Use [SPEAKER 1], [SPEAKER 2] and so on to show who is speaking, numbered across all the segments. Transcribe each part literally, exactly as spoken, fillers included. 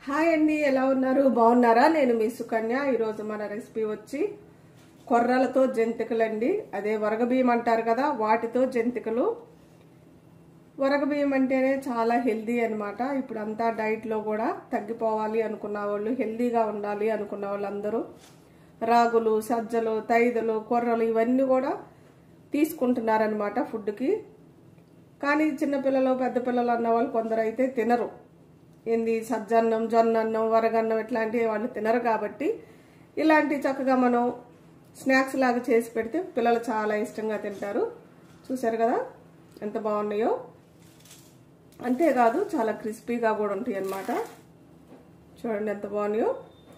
[SPEAKER 1] Hi అండి, ఎలా ఉన్నారు? బాగున్నారా? నేను మీ సుకన్య. ఈరోజు మన రెసిపీ వచ్చి కొర్రలతో జంతికలు అండి. అదే వరగబియ్యం అంటారు కదా, వాటితో జంతికలు. వరగబియ్యం అంటేనే చాలా హెల్దీ అనమాట. ఇప్పుడు అంతా డైట్లో కూడా తగ్గిపోవాలి అనుకున్న వాళ్ళు, హెల్దీగా ఉండాలి అనుకున్న వాళ్ళందరూ రాగులు, సజ్జలు, తైదలు, కొర్రలు ఇవన్నీ కూడా తీసుకుంటున్నారనమాట ఫుడ్కి. కానీ చిన్నపిల్లలు, పెద్ద పిల్లలు అన్న వాళ్ళు కొందరు అయితే తినరు. ఏంది సజ్జన్నం, జొన్నన్నం, వరగన్నం ఇట్లాంటివి వాళ్ళు తినరు. కాబట్టి ఇలాంటి చక్కగా మనం స్నాక్స్ లాగా చేసి పెడితే పిల్లలు చాలా ఇష్టంగా తింటారు. చూసారు కదా ఎంత బాగున్నాయో. అంతేకాదు చాలా క్రిస్పీగా కూడా ఉంటాయి అన్నమాట. చూడండి ఎంత బాగున్నాయో.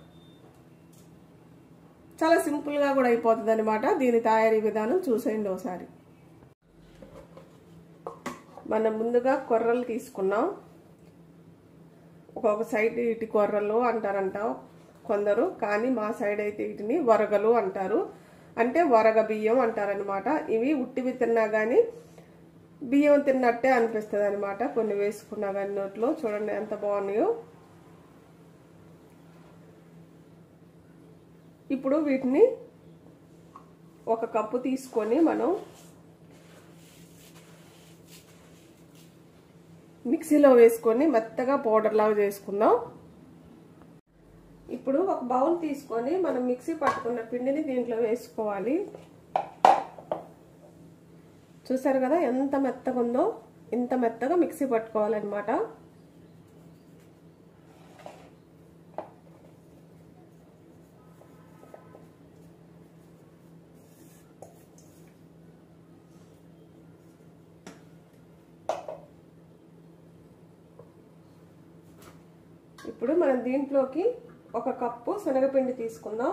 [SPEAKER 1] చాలా సింపుల్గా కూడా అయిపోతుంది అనమాట. దీని తయారీ విధానం చూసేయండి ఒకసారి. మనం ముందుగా కొర్రలు తీసుకున్నాం. ఒక్కొక్క సైడ్ ఇటు కొర్రలు అంటారంట కొందరు, కానీ మా సైడ్ అయితే వీటిని వరగలు అంటారు. అంటే వరగ బియ్యం అంటారనమాట. ఇవి ఉట్టివి తిన్నా కానీ బియ్యం తిన్నట్టే అనిపిస్తుంది అనమాట, కొన్ని వేసుకున్నా కానీ నోట్లో. చూడండి ఎంత బాగున్నాయో. ఇప్పుడు వీటిని ఒక కప్పు తీసుకొని మనం మిక్సీలో వేసుకొని మెత్తగా పౌడర్ లాగా చేసుకుందాం. ఇప్పుడు ఒక బౌల్ తీసుకొని మనం మిక్సీ పట్టుకున్న పిండిని దీంట్లో వేసుకోవాలి. చూసారు కదా ఎంత మెత్తగా ఉందో. ఇంత మెత్తగా మిక్సీ పట్టుకోవాలన్నమాట. ఇప్పుడు మనం దీంట్లోకి ఒక కప్పు శనగపిండి తీసుకుందాం.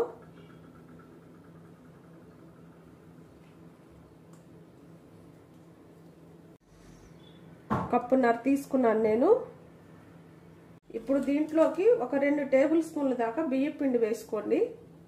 [SPEAKER 1] కప్పున్నర తీసుకున్నాను నేను. ఇప్పుడు దీంట్లోకి ఒక రెండు టేబుల్ స్పూన్ల దాకా బియ్యం పిండి వేసుకోండి.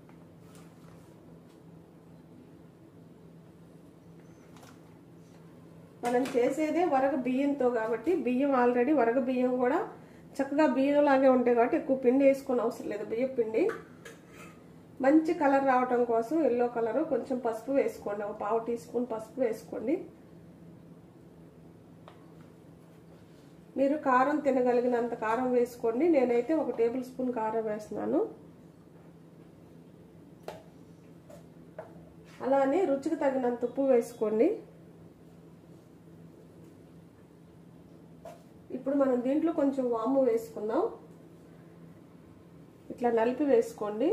[SPEAKER 1] మనం చేసేదే వరగ బియ్యంతో కాబట్టి బియ్యం ఆల్రెడీ వరగ బియ్యం కూడా చక్కగా బియ్యం లాగే ఉంటాయి కాబట్టి ఎక్కువ పిండి వేసుకొని అవసరం లేదు. బియ్యం పిండి మంచి కలర్ రావటం కోసం ఎల్లో కలర్ కొంచెం పసుపు వేసుకోండి. ఒక పావు టీ స్పూన్ పసుపు వేసుకోండి. మీరు కారం తినగలిగినంత కారం వేసుకోండి. నేనైతే ఒక టేబుల్ స్పూన్ కారం వేస్తున్నాను. అలానే రుచికి తగినంత ఉప్పు వేసుకోండి. ఇప్పుడు మనం దీంట్లో కొంచెం వాము వేసుకుందాం. ఇట్లా నలిపి వేసుకోండి.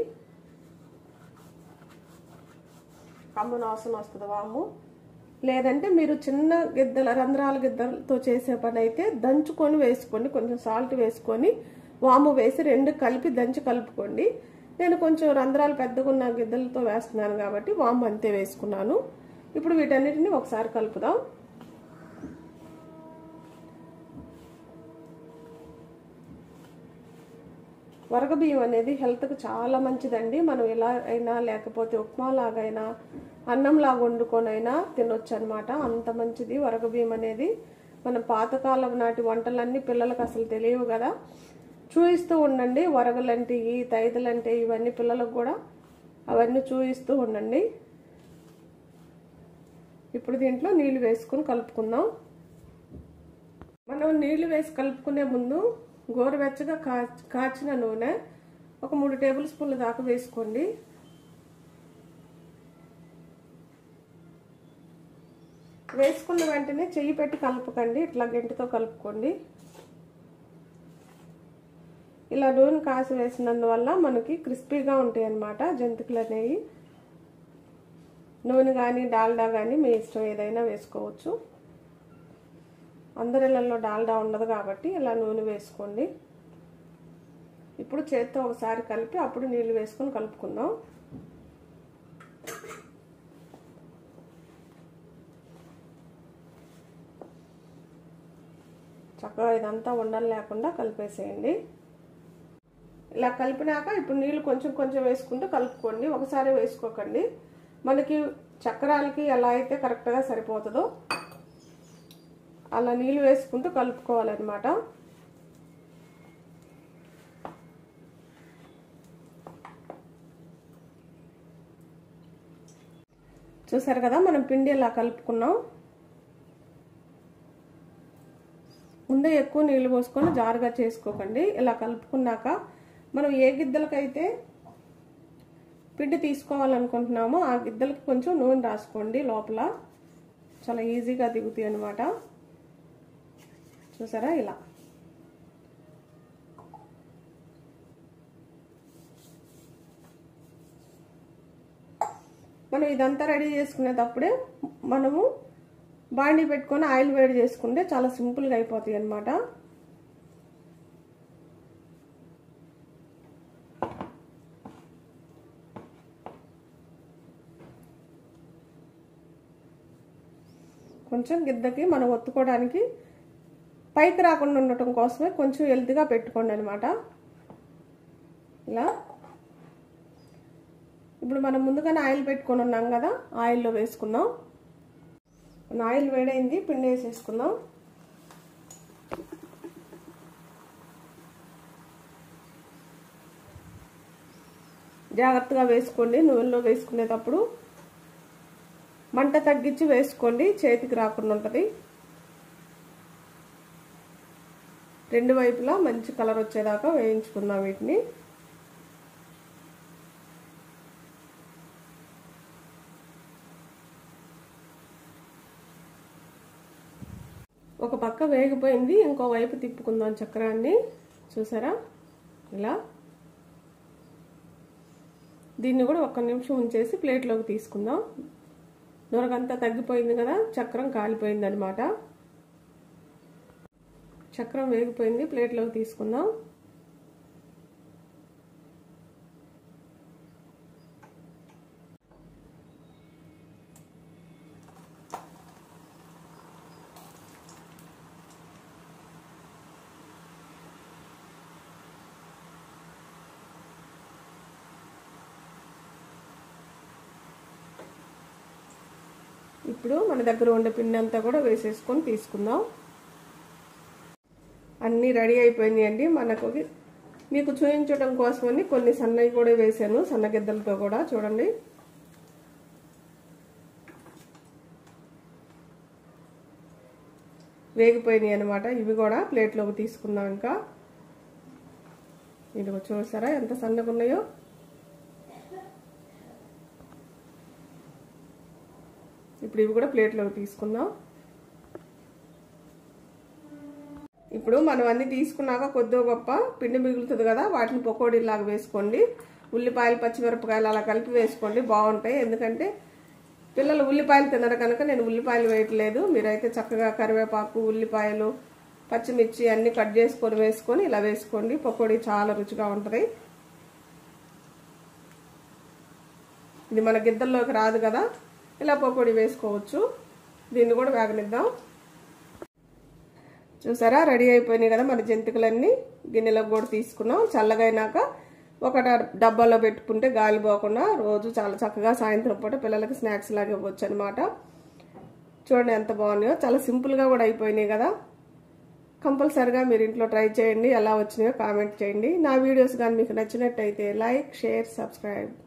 [SPEAKER 1] కమ్మన వాసన వస్తుంది వాము. లేదంటే మీరు చిన్న గిద్దల రంధ్రాల గిద్దలతో చేసే పని అయితే దంచుకొని వేసుకోండి. కొంచెం సాల్ట్ వేసుకొని వాము వేసి రెండు కలిపి దంచి కలుపుకోండి. నేను కొంచెం రంధ్రాలు పెద్దగా ఉన్న గిద్దలతో వేస్తున్నాను కాబట్టి వాము అంతే వేసుకున్నాను. ఇప్పుడు వీటన్నిటిని ఒకసారి కలుపుదాం. వరగబియ్యం అనేది హెల్త్కి చాలా మంచిదండి. మనం ఎలా అయినా లేకపోతే ఉప్మా లాగైనా అన్నం లాగా వండుకొనైనా తినొచ్చు అనమాట. అంత మంచిది వరగబియ్యం అనేది. మన పాతకాలం నాటి వంటలన్నీ పిల్లలకు అసలు తెలియవు కదా. చూయిస్తూ ఉండండి. వరగలంటే ఈ తైదలంటే ఇవన్నీ పిల్లలకు కూడా అవన్నీ చూయిస్తూ ఉండండి. ఇప్పుడు దీంట్లో నీళ్లు వేసుకొని కలుపుకుందాం. మనం నీళ్లు వేసి కలుపుకునే ముందు గోరువెచ్చగా కా కాచిన నూనె ఒక మూడు టేబుల్ స్పూన్ల దాకా వేసుకోండి. వేసుకున్న వెంటనే చెయ్యి పెట్టి కలుపుకండి. ఇట్లా గంటితో కలుపుకోండి. ఇలా నూనె కాసి వేసినందువల్ల మనకి క్రిస్పీగా ఉంటాయి అన్నమాట జంతికలు అనేవి. నూనె కానీ డాల్డా కానీ మీ ఇష్టం ఏదైనా వేసుకోవచ్చు. అందరిళ్ళల్లో డాల్డా ఉండదు కాబట్టి ఇలా నూనె వేసుకోండి. ఇప్పుడు చేత్తో ఒకసారి కలిపి అప్పుడు నీళ్ళు వేసుకొని కలుపుకుందాం. చక్కగా ఇదంతా ఉండలు లేకుండా కలిపేసేయండి. ఇలా కలిపినాక ఇప్పుడు నీళ్ళు కొంచెం కొంచెం వేసుకుంటూ కలుపుకోండి. ఒకసారి వేసుకోకండి. మనకి చక్రాలకి ఎలా అయితే కరెక్ట్గా సరిపోతుందో అలా నీళ్ళు వేసుకుంటూ కలుపుకోవాలన్నమాట. చూసారు కదా మనం పిండి ఇలా కలుపుకున్నాం. ముందే ఎక్కువ నీళ్ళు పోసుకొని జారుగా చేసుకోకండి. ఇలా కలుపుకున్నాక మనం ఏ గిద్దలకైతే పిండి తీసుకోవాలనుకుంటున్నామో ఆ గిద్దలకి కొంచెం నూనె రాసుకోండి. లోపల చాలా ఈజీగా దిగుతాయి అన్నమాట. చూసారా ఇలా. మనం ఇదంతా రెడీ చేసుకునేటప్పుడే మనము బాండీ పెట్టుకొని ఆయిల్ వేడి చేసుకుంటే చాలా సింపుల్గా అయిపోతాయి అన్నమాట. కొంచెం గిద్దకి మనం ఒత్తుకోవడానికి పైకి రాకుండా ఉండటం కోసమే కొంచెం హెల్తీగా పెట్టుకోండి అనమాట. ఇలా ఇప్పుడు మనం ముందుగానే ఆయిల్ పెట్టుకొని ఉన్నాం కదా, ఆయిల్లో వేసుకుందాం. ఆయిల్ వేడైంది, పిండి వేసేసుకుందాం. జాగ్రత్తగా వేసుకోండి. నూనెలో వేసుకునేటప్పుడు మంట తగ్గించి వేసుకోండి, చేతికి రాకుండా ఉంటుంది. రెండు వైపులా మంచి కలర్ వచ్చేదాకా వేయించుకుందాం వీటిని. ఒక పక్క వేగిపోయింది, ఇంకో వైపు తిప్పుకుందాం చక్రాన్ని. చూసారా ఇలా. దీన్ని కూడా ఒక్క నిమిషం ఉంచేసి ప్లేట్లోకి తీసుకుందాం. నూనెకంతా తగ్గిపోయింది కదా, చక్రం కాలిపోయింది అనమాట. చక్రం వేగిపోయింది, ప్లేట్లోకి తీసుకుందాం. ఇప్పుడు మన దగ్గర ఉండే పిండి అంతా కూడా వేసేసుకొని తీసుకుందాం. అన్నీ రెడీ అయిపోయినాయి అండి. మనకు మీకు చూపించడం కోసమని కొన్ని సన్నవి కూడా వేసాను, సన్నగిద్దలతో కూడా. చూడండి వేగిపోయినాయి అనమాట. ఇవి కూడా ప్లేట్లోకి తీసుకుందాం. ఇంకా ఇదిగో చూసారా ఎంత సన్నగా ఉన్నాయో. ఇప్పుడు ఇవి కూడా ప్లేట్లోకి తీసుకుందాం. ఇప్పుడు మనం అన్ని తీసుకున్నాక కొద్దిగా గొప్ప పిండి మిగులుతుంది కదా, వాటిని పకోడీలాగా వేసుకోండి. ఉల్లిపాయలు పచ్చిమిరపకాయలు అలా కలిపి వేసుకోండి, బాగుంటాయి. ఎందుకంటే పిల్లలు ఉల్లిపాయలు తినరు కనుక నేను ఉల్లిపాయలు వేయట్లేదు. మీరైతే చక్కగా కరివేపాకు, ఉల్లిపాయలు, పచ్చిమిర్చి అన్ని కట్ చేసుకొని వేసుకొని ఇలా వేసుకోండి. పకోడీ చాలా రుచిగా ఉంటుంది. ఇది మన గిద్దల్లోకి రాదు కదా, ఇలా పకోడీ వేసుకోవచ్చు. దీన్ని కూడా వేగనిద్దాం. చూసారా రెడీ అయిపోయినాయి కదా మన జంతికలన్నీ. గిన్నెలోకి కూడా తీసుకున్నాం. చల్లగైనాక ఒక డబ్బాలో పెట్టుకుంటే గాలి పోకుండా రోజు చాలా చక్కగా సాయంత్రం పూట పిల్లలకి స్నాక్స్ లాగా ఇవ్వచ్చు అనమాట. చూడండి ఎంత బాగున్నాయో. చాలా సింపుల్గా కూడా అయిపోయినాయి కదా. కంపల్సరిగా మీరు ఇంట్లో ట్రై చేయండి. ఎలా వచ్చినాయో కామెంట్ చేయండి. నా వీడియోస్ కానీ మీకు నచ్చినట్టయితే లైక్, షేర్, సబ్స్క్రైబ్.